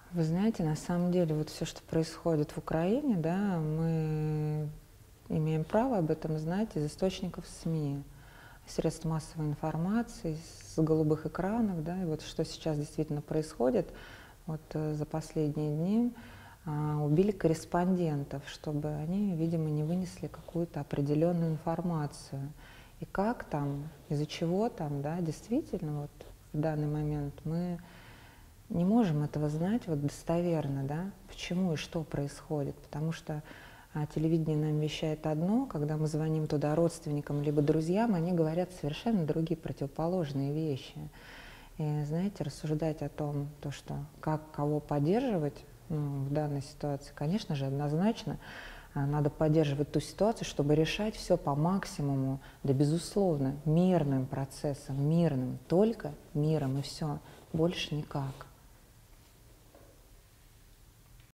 Вы знаете, на самом деле, вот все, что происходит в Украине, да, мы имеем право об этом знать из источников СМИ, средств массовой информации, с голубых экранов, да, и вот что сейчас действительно происходит, вот за последние дни убили корреспондентов, чтобы они, видимо, не вынесли какую-то определенную информацию. И как там, из-за чего там, да, действительно, вот в данный момент мы не можем этого знать вот достоверно, да, почему и что происходит, потому что телевидение нам вещает одно, когда мы звоним туда родственникам либо друзьям, они говорят совершенно другие противоположные вещи. И, знаете, рассуждать о том, то, что как кого поддерживать в данной ситуации, конечно же, однозначно надо поддерживать ту ситуацию, чтобы решать все по максимуму, да, безусловно, мирным процессом, мирным, только миром и все, больше никак.